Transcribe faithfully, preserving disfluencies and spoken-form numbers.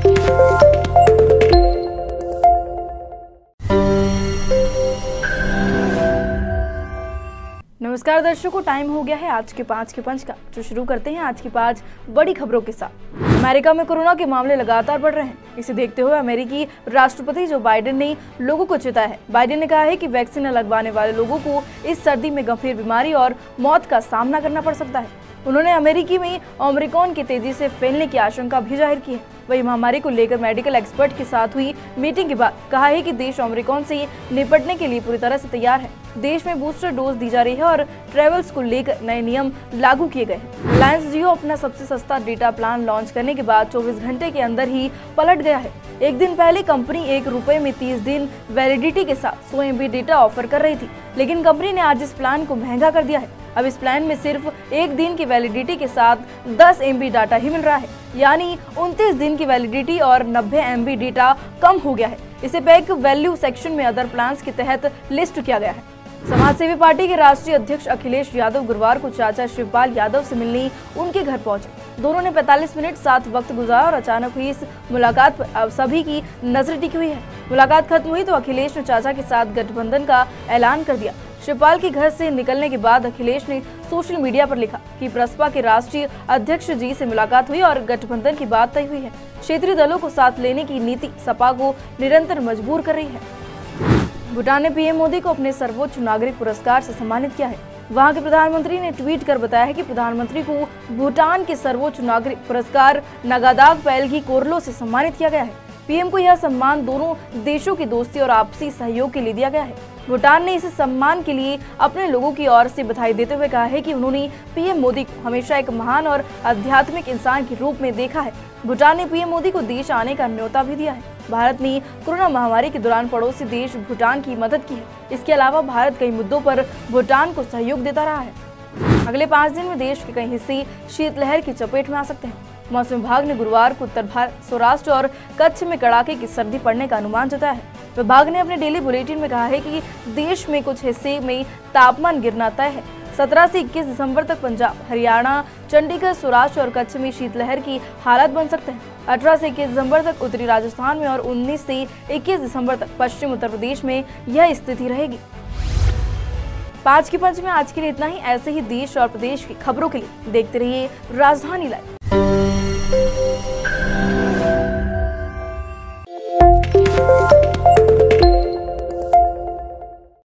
नमस्कार दर्शकों, टाइम हो गया है आज के पांच के पंच का। जो शुरू करते हैं आज की पांच बड़ी खबरों के साथ। अमेरिका में कोरोना के मामले लगातार बढ़ रहे हैं। इसे देखते हुए अमेरिकी राष्ट्रपति जो बाइडेन ने लोगों को चेताया है। बाइडेन ने कहा है कि वैक्सीन न लगवाने वाले लोगों को इस सर्दी में गंभीर बीमारी और मौत का सामना करना पड़ सकता है। उन्होंने अमेरिकी में ओमिक्रॉन के तेजी से फैलने की आशंका भी जाहिर की है। वही महामारी को लेकर मेडिकल एक्सपर्ट के साथ हुई मीटिंग के बाद कहा है कि देश ओमिक्रॉन से निपटने के लिए पूरी तरह से तैयार है। देश में बूस्टर डोज दी जा रही है और ट्रेवल्स को लेकर नए नियम लागू किए गए हैं। रिलायंस जियो अपना सबसे सस्ता डेटा प्लान लॉन्च करने के बाद चौबीस घंटे के अंदर ही पलट गया है। एक दिन पहले कंपनी एक रुपए में तीस दिन वैलिडिटी के साथ सौ एम बी डेटा ऑफर कर रही थी, लेकिन कंपनी ने आज इस प्लान को महंगा कर दिया है। अब इस प्लान में सिर्फ एक दिन की वैलिडिटी के साथ दस एम बी डाटा ही मिल रहा है, यानी उनतीस दिन की वैलिडिटी और नब्बे एम बी डेटा कम हो गया है। इसे पैक वैल्यू सेक्शन में अदर प्लान्स के तहत लिस्ट किया गया है। समाजसेवी पार्टी के राष्ट्रीय अध्यक्ष अखिलेश यादव गुरुवार को चाचा शिवपाल यादव से मिलने उनके घर पहुंचे। दोनों ने पैंतालीस मिनट साथ वक्त गुजारा और अचानक हुई इस मुलाकात पर अब सभी की नजर टिकी हुई है। मुलाकात खत्म हुई तो अखिलेश ने चाचा के साथ गठबंधन का ऐलान कर दिया। शिवपाल के घर से निकलने के बाद अखिलेश ने सोशल मीडिया पर लिखा कि प्रसपा के राष्ट्रीय अध्यक्ष जी से मुलाकात हुई और गठबंधन की बात तय हुई है। क्षेत्रीय दलों को साथ लेने की नीति सपा को निरंतर मजबूर कर रही है। भूटान ने पीएम मोदी को अपने सर्वोच्च नागरिक पुरस्कार से सम्मानित किया है। वहां के प्रधानमंत्री ने ट्वीट कर बताया है कि प्रधानमंत्री को भूटान के सर्वोच्च नागरिक पुरस्कार नगादाग पैलगी कोरलो से सम्मानित किया गया है। पीएम को यह सम्मान दोनों देशों की दोस्ती और आपसी सहयोग के लिए दिया गया है। भूटान ने इस सम्मान के लिए अपने लोगों की ओर से बधाई देते हुए कहा है कि उन्होंने पीएम मोदी को हमेशा एक महान और आध्यात्मिक इंसान के रूप में देखा है। भूटान ने पीएम मोदी को देश आने का न्योता भी दिया है। भारत ने कोरोना महामारी के दौरान पड़ोसी देश भूटान की मदद की है। इसके अलावा भारत कई मुद्दों पर भूटान को सहयोग देता रहा है। अगले पाँच दिन में देश के कई हिस्से शीतलहर की चपेट में आ सकते हैं। मौसम विभाग ने गुरुवार को उत्तर भारत, सौराष्ट्र और कच्छ में कड़ाके की सर्दी पड़ने का अनुमान जताया है। विभाग ने अपने डेली बुलेटिन में कहा है कि देश में कुछ हिस्से में तापमान गिरना तय है। सत्रह से इक्कीस दिसंबर तक पंजाब, हरियाणा, चंडीगढ़, सौराष्ट्र और कच्छ में शीतलहर की हालत बन सकते हैं। अठारह से इक्कीस दिसंबर तक उत्तरी राजस्थान में और उन्नीस से इक्कीस दिसंबर तक पश्चिम उत्तर प्रदेश में यह स्थिति रहेगी। पाँच के पंच में आज के लिए इतना ही। ऐसे ही देश और प्रदेश की खबरों के लिए देखते रहिए राजधानी लाइव।